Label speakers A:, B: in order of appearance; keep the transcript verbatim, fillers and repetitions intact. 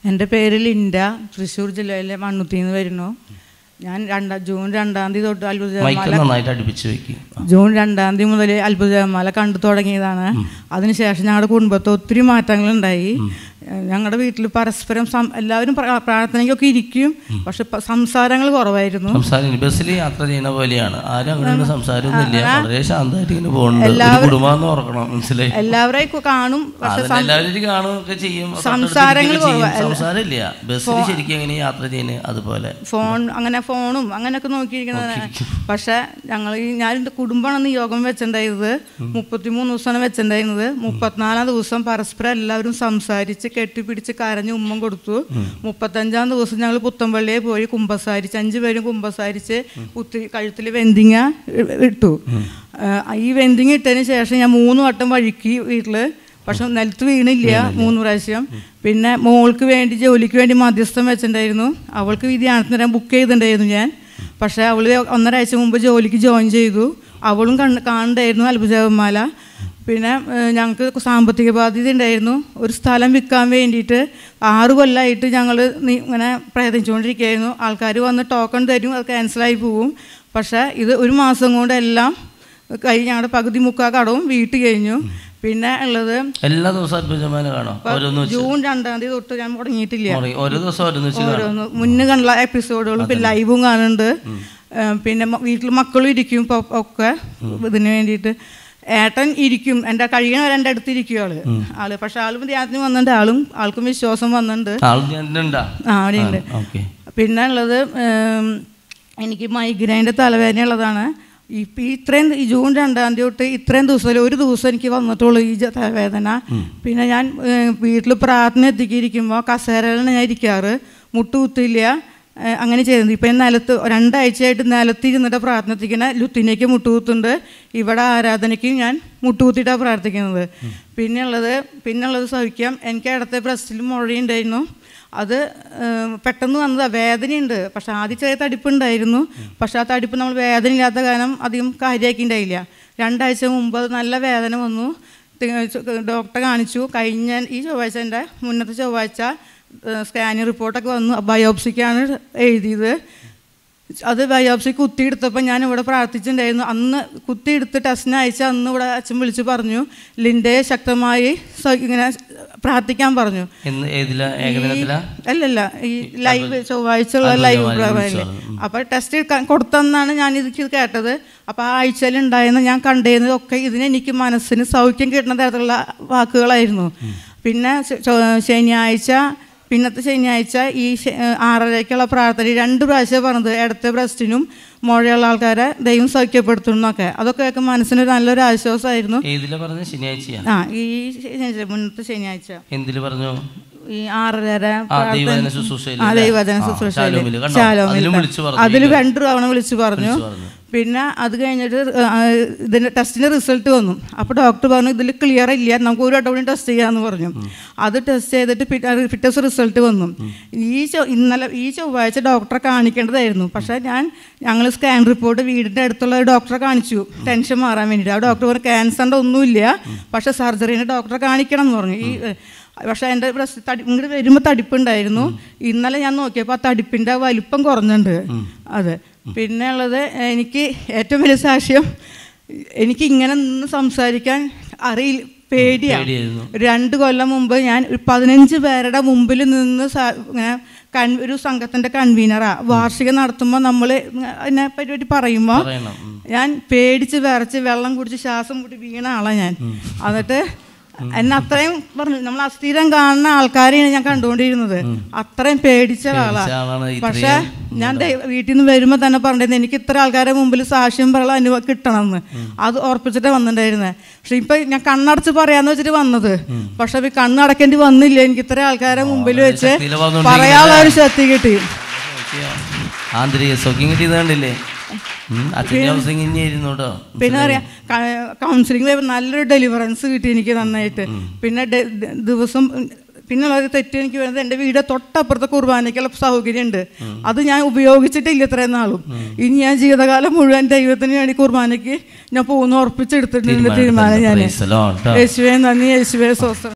A: എൻ്റെ പേര് ലിൻഡ, തൃശ്ശൂർ ജില്ലയിലെ മണ്ണുത്തിയിൽ നിന്ന് വരുന്നു. ഞാൻ രണ്ടാം ജൂൺ രണ്ടാം തീയതി തൊട്ട് അത്ഭുതമാല ജൂൺ രണ്ടാം തീയതി മുതൽ അത്ഭുതമാല കണ്ടു തുടങ്ങിയതാണ്. അതിനുശേഷം ഞങ്ങളുടെ കുടുംബത്തിൽ ഒത്തിരി മാറ്റങ്ങളുണ്ടായി. ഞങ്ങളുടെ വീട്ടിൽ പരസ്പരം എല്ലാവരും പ്രാർത്ഥനയ്ക്കൊക്കെ ഇരിക്കും, പക്ഷെ സംസാരങ്ങൾ കുറവായിരുന്നു.
B: ബസ്സിൽ യാത്ര ചെയ്യുന്ന പോലെയാണ്, ആരും സംസാരമൊന്നുമില്ല, വളരെ ശാന്തമായിട്ട് ഇങ്ങനെ പോകുന്നുണ്ട്.
A: എല്ലാവരെയും കാണും, പക്ഷെ സംസാരങ്ങൾ
B: സംസാരമില്ല. ബസ്സിൽ ശരിക്കും എങ്ങനെ യാത്ര ചെയ്യുന്നത് അതുപോലെ
A: ഫോൺ അങ്ങനെ ഫോണും അങ്ങനെയൊക്കെ നോക്കിയിരിക്കുന്നത്. പക്ഷെ ഞങ്ങൾ ഞാൻ എൻ്റെ കുടുംബമാണെന്ന് യോഗം വെച്ചിട്ടുണ്ടായിരുന്നത് മുപ്പത്തിമൂന്ന് ദിവസമാണ് വെച്ചിട്ടുണ്ടായിരുന്നത്. മുപ്പത്തിനാലാം ദിവസം പരസ്പരം എല്ലാവരും സംസാരിച്ച് കെട്ടിപ്പിടിച്ച് കരഞ്ഞ് ഉമ്മം കൊടുത്തു. മുപ്പത്തഞ്ചാം ദിവസം ഞങ്ങൾ പുത്തമ്പള്ളിയെ പോയി കുമ്പസാരിച്ച് അഞ്ചു പേരും കുമ്പസാരിച്ച് കുത്തി കഴുത്തിൽ വെന്തിങ്ങ ഇട്ടു. ഈ വെന്തിങ്ങ ഇട്ടതിന് ശേഷം ഞാൻ മൂന്ന് വട്ടം വഴുക്കി വീട്ടിൽ, പക്ഷെ നിലത്ത് വീണില്ല മൂന്ന് പ്രാവശ്യം. പിന്നെ മോൾക്ക് വേണ്ടി ജോലിക്ക് വേണ്ടി മധ്യസ്ഥം വെച്ചിട്ടുണ്ടായിരുന്നു. അവൾക്ക് ഈ ധ്യാനത്തിന് നേരം ബുക്ക് ചെയ്തിട്ടുണ്ടായിരുന്നു ഞാൻ. പക്ഷേ അവൾ ഒന്നര ആഴ്ച മുമ്പ് ജോലിക്ക് ജോയിൻ ചെയ്തു. അവളും കണ്ട് കാണണ്ടായിരുന്നു അത്ഭുതമാല. പിന്നെ ഞങ്ങൾക്ക് സാമ്പത്തിക ബാധ്യത ഉണ്ടായിരുന്നു. ഒരു സ്ഥലം വിൽക്കാൻ വേണ്ടിയിട്ട് ആറ് കൊല്ലമായിട്ട് ഞങ്ങൾ ഇങ്ങനെ പ്രയത്നിച്ചുകൊണ്ടിരിക്കുകയായിരുന്നു. ആൾക്കാർ വന്ന് ടോക്കൺ തരും, അത് ക്യാൻസലായി പോവും. പക്ഷേ ഇത് ഒരു മാസം കൊണ്ട് എല്ലാം കൈ ഞങ്ങളുടെ പകുതി മുക്കാൽ കടവും വീട്ടിൽ കഴിഞ്ഞു. പിന്നെ ഉള്ളത്
B: എല്ലാ ദിവസവും
A: ജൂൺ രണ്ടാം തീയതി തൊട്ട് ഞാൻ മുടങ്ങിയിട്ടില്ല.
B: ഓരോന്ന്
A: മുന്നേ കണ്ടുള്ള എപ്പിസോഡുകളും പിന്നെ ലൈവും കാണുന്നുണ്ട്. പിന്നെ വീട്ടിൽ മക്കളും ഇരിക്കും ഒക്കെ ഇതിന് വേണ്ടിയിട്ട്. ഏട്ടൻ ഇരിക്കും, എൻ്റെ കഴിയണ വരെ എൻ്റെ അടുത്ത് ഇരിക്കും ആള് ആള് പക്ഷെ ആളും ധ്യാനത്തിന് വന്നിട്ടുണ്ട്. ആളും ആൾക്കും വിശ്വാസം വന്നിട്ടുണ്ട്. ആ അവിടെയുണ്ട്. പിന്നെ ഉള്ളത് എനിക്ക് മൈഗ്രെയിൻ്റെ തലവേദന ഉള്ളതാണ്. ഇപ്പം ഇത്രയും ജൂൺ രണ്ടാം തീയതി തൊട്ട് ഇത്രയും ദിവസം ഒരു ദിവസം എനിക്ക് വന്നിട്ടുള്ളൂ ഈ തലവേദന. പിന്നെ ഞാൻ വീട്ടിൽ പ്രാർത്ഥന എത്തിക്കിരിക്കുമ്പോൾ കസേരയിലാണ് ഞാൻ ഇരിക്കാറ്, മുട്ടുകുത്തില്ല, അങ്ങനെ ചെയ്യുന്നത്. ഇപ്പം നിലത്ത് രണ്ടാഴ്ചയായിട്ട് നിലത്തിരുന്നിട്ട് പ്രാർത്ഥന എത്തിക്കുന്ന ലുത്തിനേക്ക് മുട്ടുകുത്തുണ്ട്, ഇവിടെ ആരാധനയ്ക്കും ഞാൻ മുട്ടുകുത്തിയിട്ടാണ് പ്രാർത്ഥിക്കുന്നത്. പിന്നെയുള്ളത് പിന്നെയുള്ളത് സഹിക്കാം. എനിക്ക് ഇടത്തെ ബ്രസ്റ്റിൽ മുഴയുണ്ടായിരുന്നു. അത് പെട്ടെന്ന് വന്നതാണ്. വേദനയുണ്ട്, പക്ഷെ ആദ്യം ചെറിയ തടിപ്പുണ്ടായിരുന്നു. പക്ഷെ ആ തടിപ്പ് നമ്മൾ വേദന ഇല്ലാത്ത കാരണം അധികം കാര്യമാക്കിയിട്ടുണ്ടായില്ല. രണ്ടാഴ്ച മുമ്പ് അത് നല്ല വേദന വന്നു. ഡോക്ടറെ കാണിച്ചു. കഴിഞ്ഞ ഈ ചൊവ്വാഴ്ച എൻ്റെ മുന്നത്തെ ചൊവ്വാഴ്ച സ്കാനിങ് റിപ്പോർട്ടൊക്കെ വന്നു. ബയോപ്സിക്കാണ് എഴുതിയത്. അത് ബയോപ്സി കുത്തിയെടുത്തപ്പോൾ ഞാൻ ഇവിടെ പ്രാർത്ഥിച്ചിട്ടുണ്ടായിരുന്നു. അന്ന് കുത്തിയെടുത്ത് ടെസ്റ്റിന് അയച്ച അന്ന് ഇവിടെ അച്ഛൻ വിളിച്ച് പറഞ്ഞു ലിൻഡയെ ശക്തമായി ഇങ്ങനെ പ്രാർത്ഥിക്കാൻ പറഞ്ഞു. അല്ലല്ല ഈ ലൈവ് ചൊവ്വാഴ്ചയുള്ള ലൈവ് പ്രോഗ്രാമിൽ. അപ്പോൾ ടെസ്റ്റ് എടുക്കാൻ കൊടുത്തെന്നാണ് ഞാൻ ഇത് കേട്ടത്. അപ്പോൾ ആ ആഴ്ചയിൽ ഉണ്ടായിരുന്ന ഞാൻ കണ്ടിരുന്നതൊക്കെ ഇതിനെനിക്ക് മനസ്സിന് സൗഖ്യം കിട്ടുന്ന തരത്തിലുള്ള വാക്കുകളായിരുന്നു. പിന്നെ ശനിയാഴ്ച പിന്നത്തെ ശനിയാഴ്ച ഈ ആറരയ്ക്കുള്ള പ്രാർത്ഥന രണ്ട് പ്രാവശ്യം പറഞ്ഞത് ഇടത്തെ ബ്രസ്റ്റിനും മുഴയുള്ള ആൾക്കാരെ ദൈവം സൗഖ്യപ്പെടുത്തുന്നൊക്കെ. അതൊക്കെ മനസ്സിനൊരു നല്ലൊരു ആശ്വാസമായിരുന്നു. ആ ഈ മുന്നത്തെ ശനിയാഴ്ച ഈ ആറര ദൈവവചന ശുശ്രൂഷയിൽ അതിൽ രണ്ട് തവണ വിളിച്ചു പറഞ്ഞു. പിന്നെ അത് കഴിഞ്ഞിട്ട് ഇതിൻ്റെ ടെസ്റ്റിൻ്റെ റിസൾട്ട് വന്നു. അപ്പോൾ ഡോക്ടർ പറഞ്ഞു ഇതിൽ ക്ലിയർ ഇല്ല, നമുക്ക് ഒരു വട്ടം കൂടി ടെസ്റ്റ് ചെയ്യാമെന്ന് പറഞ്ഞു. അത് ടെസ്റ്റ് ചെയ്തിട്ട് പിറ്റേ ദിവസം റിസൾട്ട് വന്നു. ഈ ഇന്നലെ ഈ ചൊവ്വാഴ്ച ഡോക്ടറെ കാണിക്കേണ്ടതായിരുന്നു. പക്ഷേ ഞാൻ ഞങ്ങൾ സ്കാൻ റിപ്പോർട്ട് വീടിൻ്റെ അടുത്തുള്ള ഒരു ഡോക്ടറെ കാണിച്ചു ടെൻഷൻ മാറാൻ വേണ്ടിയിട്ട്. ആ ഡോക്ടർ പറഞ്ഞു ക്യാൻസറിൻ്റെ ഒന്നുമില്ല, പക്ഷേ സർജറിന് ഡോക്ടറെ കാണിക്കണം എന്ന് പറഞ്ഞു. ഈ പക്ഷേ എൻ്റെ ബ്രസ്റ്റ് തടി ഇങ്ങോട്ട് വരുമ്പോൾ തടിപ്പുണ്ടായിരുന്നു. ഇന്നലെ ഞാൻ നോക്കിയപ്പോൾ ആ തടിപ്പിൻ്റെ വലിപ്പം കുറഞ്ഞുണ്ട്. അതെ. പിന്നെ ഉള്ളത് എനിക്ക് ഏറ്റവും വലിയ സാക്ഷ്യം, എനിക്ക് ഇങ്ങനെ നിന്ന് സംസാരിക്കാൻ അറിയില്ല, പേടിയാണ്. രണ്ട് കൊല്ലം മുമ്പ് ഞാൻ പതിനഞ്ച് പേരുടെ മുമ്പിൽ നിന്ന് ഇങ്ങനെ കൺ ഒരു സംഘത്തിൻ്റെ കൺവീനറാണ്. വാർഷികം നടത്തുമ്പോൾ നമ്മൾ അതിനെ പറ്റി പറയുമ്പോൾ ഞാൻ പേടിച്ച് വിറച്ച് വെള്ളം കുടിച്ച് ശ്വാസം കൂടി വീണ ആളാണ് ഞാൻ. എന്നിട്ട് എന്നെ അത്രയും പറഞ്ഞു, നമ്മൾ അസ്ഥിരം കാണുന്ന ആൾക്കാരെയാണ് ഞാൻ കണ്ടുകൊണ്ടിരുന്നത്. അത്രയും പേടിച്ച ആളാണ്. പക്ഷെ ഞാൻ വീട്ടിൽ നിന്ന് വരുമ്പോൾ തന്നെ പറഞ്ഞിരുന്നു എനിക്ക് ഇത്ര ആൾക്കാരെ മുമ്പിൽ സാക്ഷ്യം പറയാൻ അനുഭവം കിട്ടണമെന്ന്. അത് ഉറപ്പിച്ചിട്ട് വന്നിട്ടുണ്ടായിരുന്നത്. പക്ഷെ ഇപ്പം ഞാൻ കണ്ണടച്ച് പറയാന്ന് വെച്ചിട്ട് വന്നത്, പക്ഷെ ഈ കണ്ണടക്കേണ്ടി വന്നില്ല. എനിക്ക് ഇത്ര ആൾക്കാരെ മുമ്പിൽ വെച്ച് പറയാനുള്ള ഒരു ശക്തി കിട്ടി. പിന്നെ പറയാ കൗൺസിലിംഗ് നല്ലൊരു ഡെലിവറൻസ് കിട്ടി എനിക്ക് നന്നായിട്ട്. പിന്നെ ദിവസം പിന്നുള്ളൊരു തെറ്റ് എനിക്ക് വരുന്നത് എൻ്റെ വീട് തൊട്ടപ്പുറത്തെ കുർബാനയ്ക്കുള്ള സൗകര്യമുണ്ട്. അത് ഞാൻ ഉപയോഗിച്ചിട്ടില്ല ഇത്രയും നാളും. ഇനി ഞാൻ ജീവിതകാലം മുഴുവൻ ദൈവത്തിന് വേണ്ടി കുർബാനയ്ക്ക് ഞാൻ പോകുന്ന ഉറപ്പിച്ചെടുത്തിട്ടുണ്ട് തീരുമാനം. ഞാൻ യേശുവേ നന്ദി, യേശുവേ സ്തോത്രം.